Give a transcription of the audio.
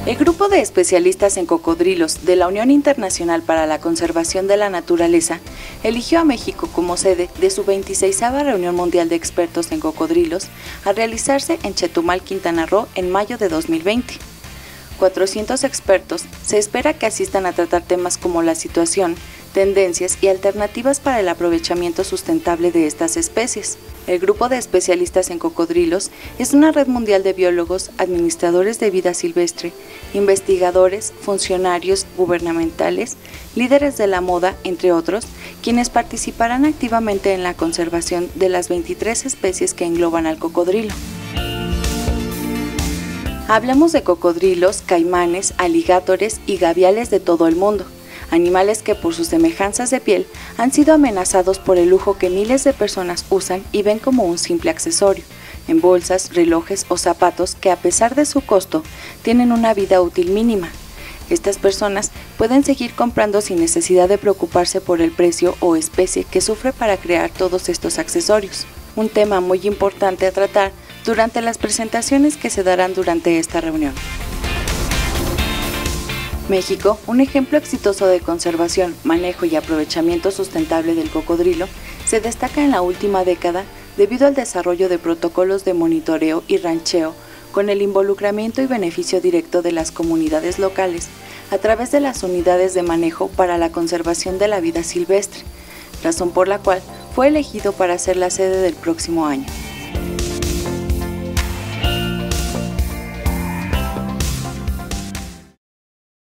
El grupo de especialistas en cocodrilos de la Unión Internacional para la Conservación de la Naturaleza eligió a México como sede de su 26ª Reunión Mundial de Expertos en Cocodrilos a realizarse en Chetumal, Quintana Roo, en mayo de 2020. 400 expertos se espera que asistan a tratar temas como la situación, tendencias y alternativas para el aprovechamiento sustentable de estas especies. El grupo de especialistas en cocodrilos es una red mundial de biólogos, administradores de vida silvestre, investigadores, funcionarios gubernamentales, líderes de la moda, entre otros, quienes participarán activamente en la conservación de las 23 especies que engloban al cocodrilo. Hablamos de cocodrilos, caimanes, aligatores y gaviales de todo el mundo, animales que por sus semejanzas de piel han sido amenazados por el lujo que miles de personas usan y ven como un simple accesorio, en bolsas, relojes o zapatos que a pesar de su costo tienen una vida útil mínima. Estas personas pueden seguir comprando sin necesidad de preocuparse por el precio o especie que sufre para crear todos estos accesorios, un tema muy importante a tratar durante las presentaciones que se darán durante esta reunión. México, un ejemplo exitoso de conservación, manejo y aprovechamiento sustentable del cocodrilo, se destaca en la última década debido al desarrollo de protocolos de monitoreo y rancheo con el involucramiento y beneficio directo de las comunidades locales a través de las unidades de manejo para la conservación de la vida silvestre, razón por la cual fue elegido para ser la sede del próximo año.